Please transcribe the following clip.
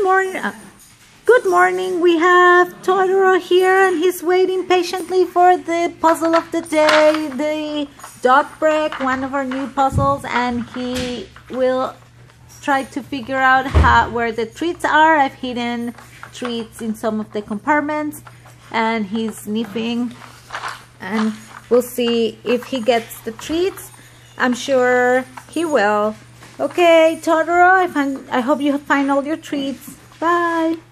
morning. Good morning. We have Totoro here, and he's waiting patiently for the puzzle of the day, the dog break, one of our new puzzles, and he will try to figure out where the treats are. I've hidden treats in some of the compartments, and he's sniffing, and we'll see if he gets the treats. I'm sure he will. Okay, Totoro, I hope you find all your treats. Bye.